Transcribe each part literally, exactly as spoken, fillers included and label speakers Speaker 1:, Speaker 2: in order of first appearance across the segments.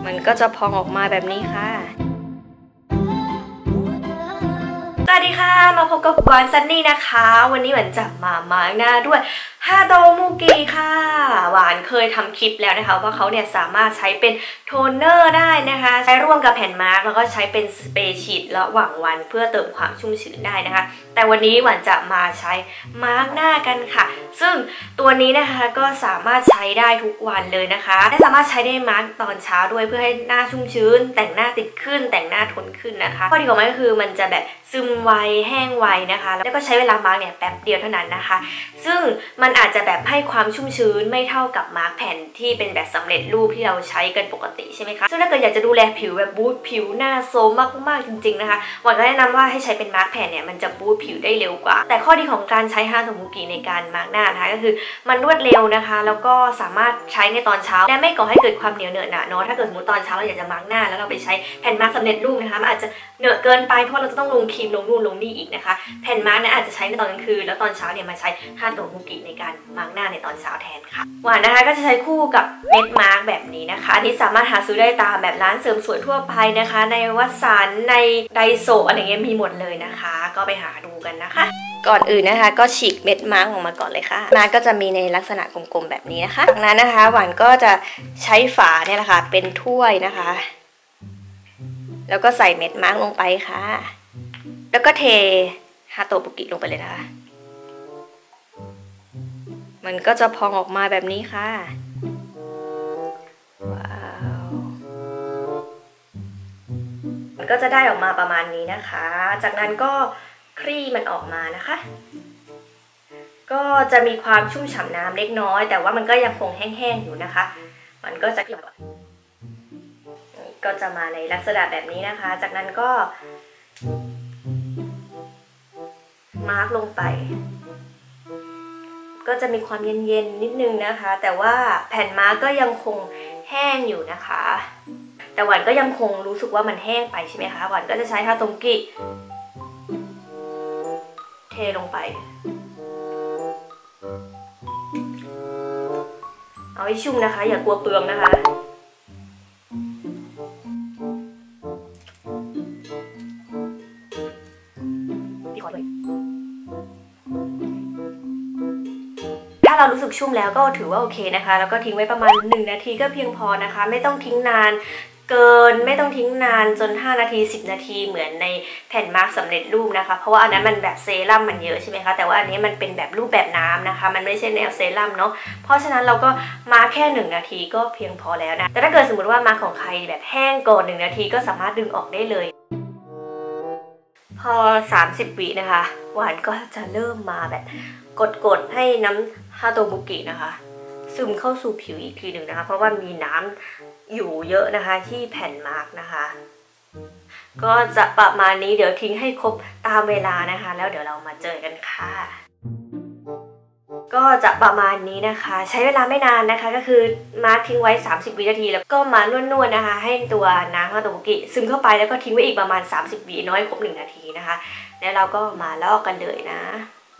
Speaker 1: มันก็จะพองออกมาแบบนี้ค่ะสวัสดีค่ะมาพบกับหวานซันนี่นะคะวันนี้หวานจะมามาร์กหน้าด้วยฮาโตมูกิค่ะหวานเคยทำคลิปแล้วนะคะว่าเขาเนี่ยสามารถใช้เป็นโทนเนอร์ได้นะคะใช้ร่วมกับแผ่นมาร์กแล้วก็ใช้เป็นสเปรย์ฉีดระหว่างวันเพื่อเติมความชุ่มชื้นได้นะคะแต่วันนี้หวานจะมาใช้มาร์กหน้ากันค่ะซึ่งตัวนี้นะคะก็สามารถใช้ได้ทุกวันเลยนะคะและสามารถใช้ได้มาร์กตอนเช้าด้วยเพื่อให้หน้าชุ่มชื้นแต่งหน้าติดขึ้นแต่งหน้าทนขึ้นนะคะข้อดีของมันก็คือมันจะแบบซึมไวแห้งไวนะคะแล้วก็ใช้เวลามาร์กเนี่ยแป๊บเดียวเท่านั้นนะคะซึ่งมันอาจจะแบบให้ความชุ่มชื้นไม่เท่ากับมาร์กแผ่นที่เป็นแบบสำเร็จรูปที่เราใช้กันปกติใช่ไหมคะซึ่งถ้าเกิดอยากจะดูแลผิวแบบบูสต์ผิวหน้าโซมมากๆจริงๆนะคะหวานก็แนะนำว่าให้ใช้เป็นมาร์กแผ่นเนี่ยมันจะบูสต์ผิวได้เร็วกว่าแต่ข้อดีของการใช้ฮาโตมูกิในการมาร์กหน้านะคะก็คือมันรวดเร็วนะคะแล้วก็สามารถใช้ในตอนเช้าและไม่ก่อให้เกิดความเหนียวเหนอะหนะเนาะถ้าเกิดสมมติตอนเช้าเราอยากจะมาร์กหน้าแล้วเราไปใช้แผ่นมาร์กสำเร็จรูปนะคะมันอาจจะเหนอะเกินไปเพราะเราจะต้องลงครีมลงนู่นลงนี่อีกนะคะแผ่นมาร์กเนี่ยอาจจะใช้ในตอนกลางคืนแล้วตอนเช้าเนี่ยมาใช้ฮาโตมูกิในการมาร์กหน้าในตอนเช้าแทนค่ะหวานนะคะก็จะใช้คู่กับเม็ดมาร์กแบบนี้นะคะอันนี้สามารถหาซื้อได้ตามแบบร้านเสริมสวยทั่วไปนะคะในวัสันในไดโซอะไรเงี้ยมีหมดเลยนะคะก็ไปหาดูกันนะคะก่อนอื่นนะคะก็ฉีกเม็ดมาร์กออกมาก่อนเลยค่ะมาร์กก็จะมีในลักษณะกลมๆแบบนี้นะคะจากนั้นนะคะหวานก็จะใช้ฝาเนี่ยแหละค่ะเป็นถ้วยนะคะแล้วก็ใส่เม็ดมาร์กลงไปค่ะแล้วก็เทฮาโตบุกิลงไปเลยนะคะมันก็จะพองออกมาแบบนี้ค่ะว้าวมันก็จะได้ออกมาประมาณนี้นะคะจากนั้นก็คลี่มันออกมานะคะก็จะมีความชุ่มฉ่ำน้ำเล็กน้อยแต่ว่ามันก็ยังคงแห้งๆอยู่นะคะมันก็จะก็จะมาในลักษณะแบบนี้นะคะจากนั้นก็มาร์กลงไปก็จะมีความเย็นๆนิดนึงนะคะแต่ว่าแผ่นมาร์กก็ยังคงแห้งอยู่นะคะแต่หวานก็ยังคงรู้สึกว่ามันแห้งไปใช่ไหมคะหวานก็จะใช้ฮาโตมูกิเทลงไปเอาให้ชุ่มนะคะอย่ากลัวเปลืองนะคะถ้าเรารู้สึกชุ่มแล้วก็ถือว่าโอเคนะคะแล้วก็ทิ้งไว้ประมาณหนึ่งนาทีก็เพียงพอนะคะไม่ต้องทิ้งนานเกินไม่ต้องทิ้งนานจนห้านาทีสิบนาทีเหมือนในแผ่นมาร์กสำเร็จรูปนะคะเพราะว่าอันนั้นมันแบบเซรั่มมันเยอะใช่ไหมคะแต่ว่าอันนี้มันเป็นแบบรูปแบบน้ำนะคะมันไม่ใช่แนวเซรั่มเนาะเพราะฉะนั้นเราก็มาร์กแค่หนึ่งนาทีก็เพียงพอแล้วนะแต่ถ้าเกิดสมมติว่ามาร์กของใครแบบแห้งก่อนหนึ่งนาทีก็สามารถดึงออกได้เลยพอสามสิบวินะคะหวานก็จะเริ่มมาแบบกดๆให้น้ำฮาโตมูกินะคะซึมเข้าสู่ผิวอีกทีหนึ่งนะคะเพราะว่ามีน้ำอยู่เยอะนะคะที่แผ่นมาร์กนะคะก็จะประมาณนี้เดี๋ยวทิ้งให้ครบตามเวลานะคะแล้วเดี๋ยวเรามาเจอกันค่ะก็จะประมาณนี้นะคะใช้เวลาไม่นานนะคะก็คือมาร์กทิ้งไว้สามสิบวินาทีแล้วก็มานวดๆนะคะให้ตัวน้ำฮาโตมูกิซึมเข้าไปแล้วก็ทิ้งไว้อีกประมาณสามสิบวิน้อยครบหนึ่งนาทีนะคะแล้วเราก็มาลอกกันเลยนะ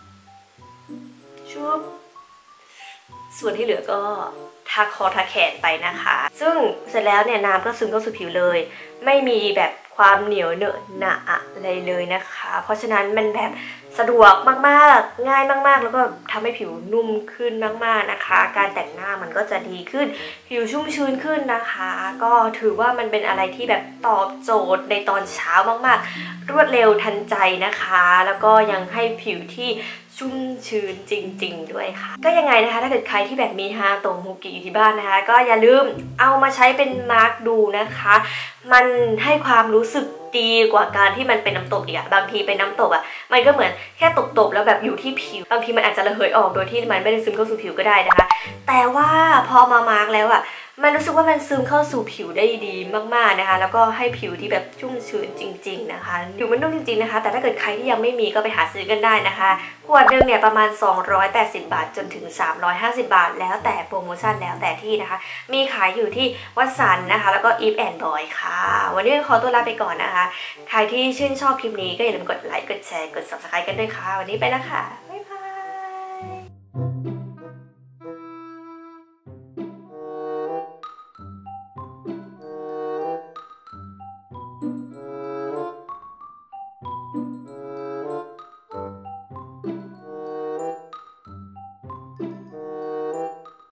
Speaker 1: ชุบส่วนที่เหลือก็ทาคอทาแขนไปนะคะซึ่งเสร็จแล้วเนี่ยน้ำก็ซึมเข้าสู่ผิวเลยไม่มีแบบความเหนียวเหนอะหนะอะไรเลยนะคะเพราะฉะนั้นมันแบบสะดวกมากๆง่ายมากๆแล้วก็ทำให้ผิวนุ่มขึ้นมากๆนะคะการแต่งหน้ามันก็จะดีขึ้นผิวชุ่มชื้นขึ้นนะคะก็ถือว่ามันเป็นอะไรที่แบบตอบโจทย์ในตอนเช้ามากๆรวดเร็วทันใจนะคะแล้วก็ยังให้ผิวที่ชุ่มชื้นจริงๆด้วยค่ะก็ยังไงนะคะถ้าเกิดใครที่แบบมีฮาโตมูกิอยู่ที่บ้านนะคะก็อย่าลืมเอามาใช้เป็นมาร์กดูนะคะมันให้ความรู้สึกดีกว่าการที่มันเป็นน้ำตกอีกอะบางทีเป็นน้ำตกอะมันก็เหมือนแค่ตบๆแล้วแบบอยู่ที่ผิวบางทีมันอาจจะระเหยออกโดยที่มันไม่ได้ซึมเข้าสู่ผิวก็ได้นะคะแต่ว่าพอมามาร์กแล้วอะมันรู้สึกว่ามันซึมเข้าสู่ผิวได้ดีมากๆนะคะแล้วก็ให้ผิวที่แบบชุ่มชื้นจริงๆนะคะผิวมันนุ่มจริงๆนะคะแต่ถ้าเกิดใครที่ยังไม่มีก็ไปหาซื้อกันได้นะคะขวดนึงเนี่ยประมาณสองร้อยแปดสิบบาทจนถึงสามร้อยห้าสิบบาทแล้วแต่โปรโมชั่นแล้วแต่ที่นะคะมีขายอยู่ที่วัสันนะคะแล้วก็อีฟแอนด์บอยค่ะวันนี้ขอตัวลาไปก่อนนะคะใครที่ชื่นชอบคลิปนี้ก็อย่าลืมกดไลค์กดแชร์กด ซับสไครบ์ กันด้วยค่ะวันนี้ไปแล้วค่ะ